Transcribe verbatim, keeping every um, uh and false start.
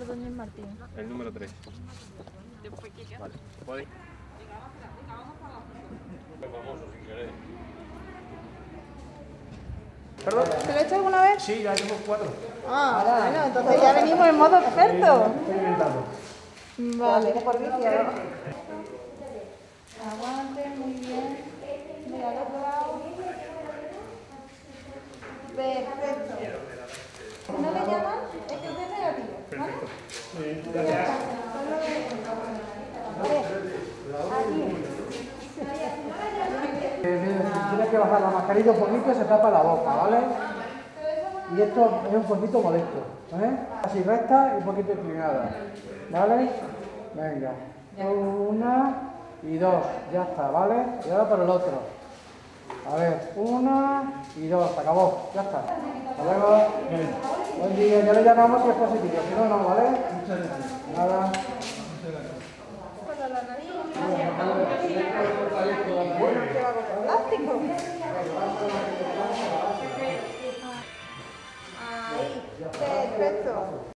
Ordóñez Martín. El número tres. Vale, ¿podéis? Famoso sin querer. ¿Perdón? ¿Te lo he hecho alguna vez? Sí, ya llevo cuatro. Ah, bueno, entonces ya venimos en modo experto. Estoy inventando. Vale, por vicio. Aguante, muy bien. Mira, al otro lado. Perfecto. ¿No le llaman? Es que usted es negativo. Perfecto. Sí, Ya está. gracias. Tienes que bajar la mascarilla un poquito y se tapa la boca, ¿vale? Y esto es un poquito modesto, ¿eh? Así recta y un poquito inclinada, ¿vale? Venga, una y dos, ya está, ¿vale? Y ahora por el otro. A ver, una y dos, se acabó, ya está. Hasta luego. Buen día, ya le llamamos si es positivo, si no, no, ¿vale? Muchas gracias. Nada. Plástico. Ahí, perfecto.